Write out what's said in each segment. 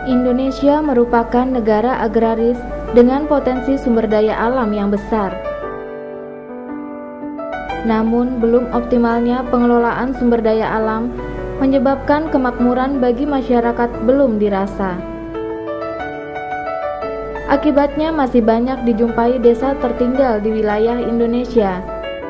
Indonesia merupakan negara agraris dengan potensi sumber daya alam yang besar. Namun, belum optimalnya pengelolaan sumber daya alam menyebabkan kemakmuran bagi masyarakat belum dirasa. Akibatnya masih banyak dijumpai desa tertinggal di wilayah Indonesia.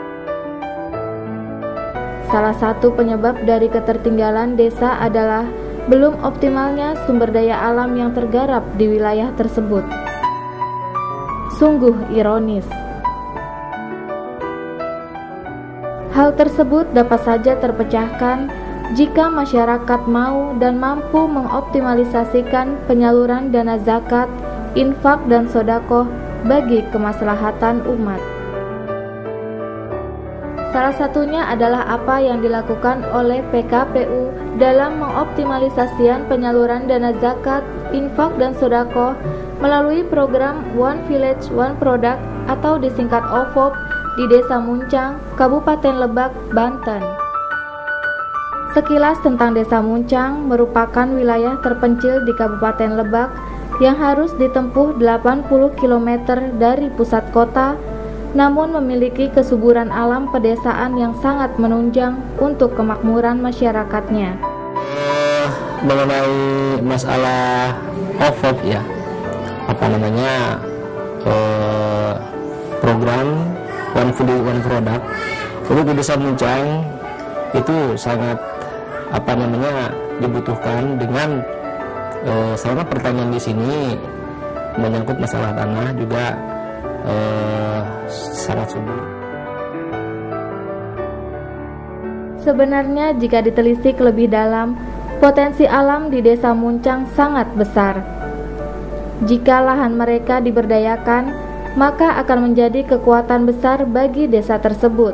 Salah satu penyebab dari ketertinggalan desa adalah belum optimalnya sumber daya alam yang tergarap di wilayah tersebut. Sungguh ironis. Hal tersebut dapat saja terpecahkan jika masyarakat mau dan mampu mengoptimalisasikan penyaluran dana zakat, infak dan sedekah bagi kemaslahatan umat. Salah satunya adalah apa yang dilakukan oleh PKPU dalam mengoptimalisasikan penyaluran dana zakat, infak dan sedekah melalui program One Village One Product atau disingkat OVOP di Desa Muncang, Kabupaten Lebak, Banten. Sekilas tentang Desa Muncang merupakan wilayah terpencil di Kabupaten Lebak yang harus ditempuh 80 km dari pusat kota, namun memiliki kesuburan alam pedesaan yang sangat menunjang untuk kemakmuran masyarakatnya. Mengenai masalah OVOP ya, program One Village One Product untuk di Desa Muncang itu sangat dibutuhkan dengan selama pertanian di sini menyangkut masalah tanah juga sangat subur. Sebenarnya jika ditelisik lebih dalam, potensi alam di Desa Muncang sangat besar. Jika lahan mereka diberdayakan, maka akan menjadi kekuatan besar bagi desa tersebut.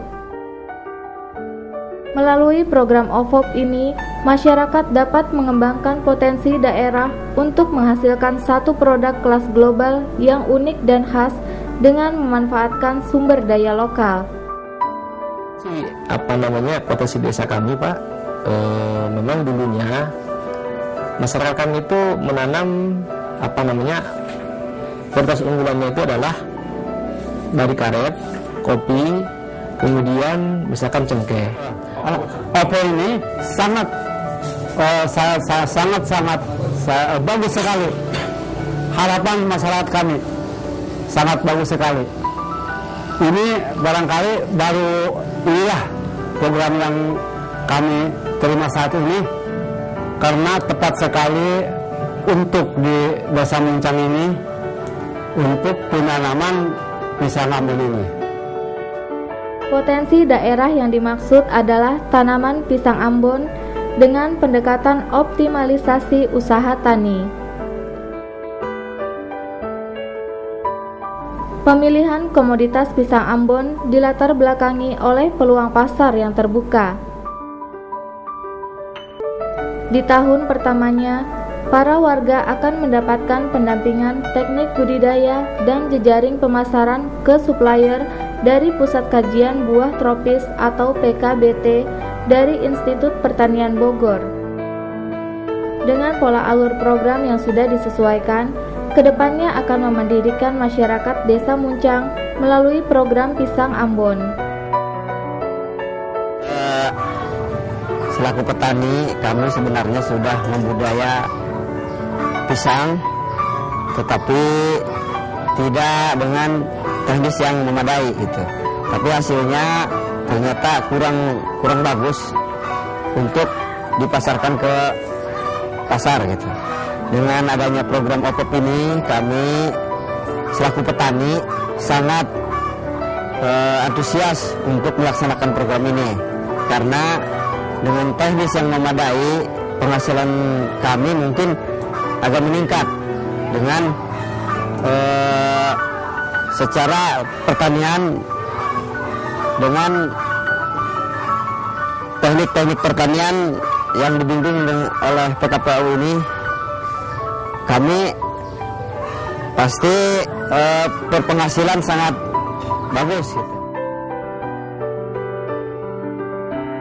Melalui program OVOP ini, masyarakat dapat mengembangkan potensi daerah untuk menghasilkan satu produk kelas global yang unik dan khas dengan memanfaatkan sumber daya lokal. Potensi desa kami, Pak, memang dulunya masyarakat kami itu menanam varietas unggulannya itu adalah dari karet, kopi, kemudian misalkan cengkeh. OVOP ini sangat bagus sekali. Harapan masyarakat kami sangat bagus sekali. Ini barangkali baru inilah program yang kami terima saat ini, karena tepat sekali untuk di Desa Muncang ini untuk penanaman pisang ambon ini. Potensi daerah yang dimaksud adalah tanaman pisang ambon dengan pendekatan optimalisasi usaha tani. Pemilihan komoditas pisang ambon dilatar belakangi oleh peluang pasar yang terbuka. Di tahun pertamanya, para warga akan mendapatkan pendampingan teknik budidaya dan jejaring pemasaran ke supplier dari Pusat Kajian Buah Tropis atau PKBT dari Institut Pertanian Bogor. Dengan pola alur program yang sudah disesuaikan, kedepannya akan memandirikan masyarakat Desa Muncang melalui program pisang ambon. Selaku petani, kami sebenarnya sudah membudaya pisang, tetapi tidak dengan teknis yang memadai gitu. Tapi hasilnya ternyata kurang bagus untuk dipasarkan ke pasar gitu. Dengan adanya program OVOP ini, kami selaku petani sangat antusias untuk melaksanakan program ini, karena dengan teknis yang memadai, penghasilan kami mungkin agak meningkat dengan secara pertanian, dengan teknik-teknik pertanian yang dibimbing oleh PKPU ini, kami pasti berpenghasilan sangat bagus gitu.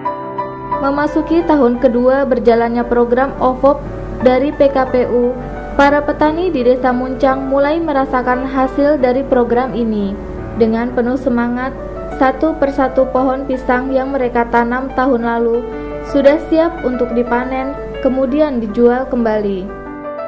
Memasuki tahun kedua berjalannya program OVOP dari PKPU, Para petani di Desa Muncang mulai merasakan hasil dari program ini. Dengan penuh semangat, satu persatu pohon pisang yang mereka tanam tahun lalu sudah siap untuk dipanen, kemudian dijual kembali.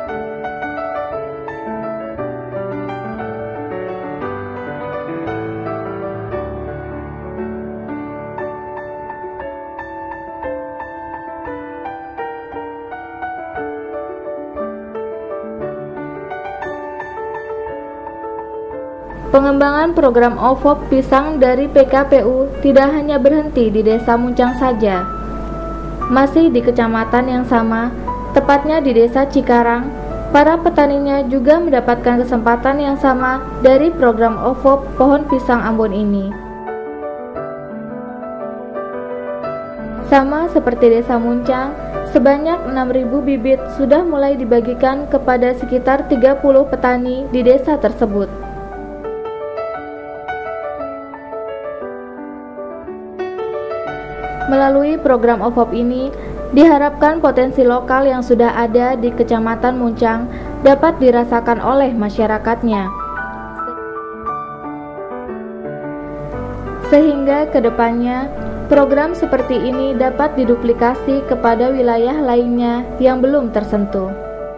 Pengembangan program OVOP pisang dari PKPU tidak hanya berhenti di Desa Muncang saja. Masih di kecamatan yang sama, tepatnya di Desa Cikarang, para petaninya juga mendapatkan kesempatan yang sama dari program OVOP pohon pisang Ambon ini. Sama seperti Desa Muncang, sebanyak 6.000 bibit sudah mulai dibagikan kepada sekitar 30 petani di desa tersebut. Melalui program OVOP ini, diharapkan potensi lokal yang sudah ada di Kecamatan Muncang dapat dirasakan oleh masyarakatnya. Sehingga kedepannya, program seperti ini dapat diduplikasi kepada wilayah lainnya yang belum tersentuh.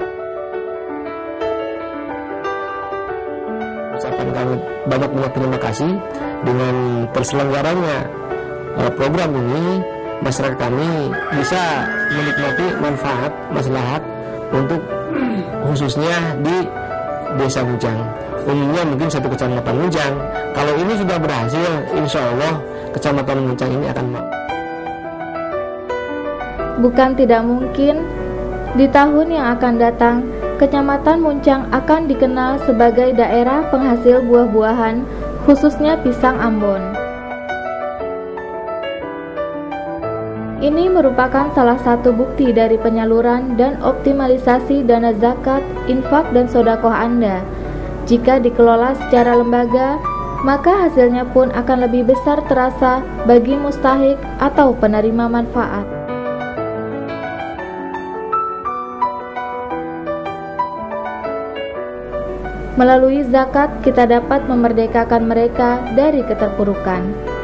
Ucapan kami banyak terima kasih dengan terselenggaranya program ini. Masyarakat kami bisa menikmati manfaat maslahat untuk khususnya di Desa Muncang. Umumnya mungkin satu kecamatan Muncang. Kalau ini sudah berhasil, insya Allah kecamatan Muncang ini akan Bukan tidak mungkin di tahun yang akan datang, Kecamatan Muncang akan dikenal sebagai daerah penghasil buah-buahan, khususnya pisang Ambon. Ini merupakan salah satu bukti dari penyaluran dan optimalisasi dana zakat, infak, dan sedekah Anda. Jika dikelola secara lembaga, maka hasilnya pun akan lebih besar terasa bagi mustahik atau penerima manfaat. Melalui zakat, kita dapat memerdekakan mereka dari keterpurukan.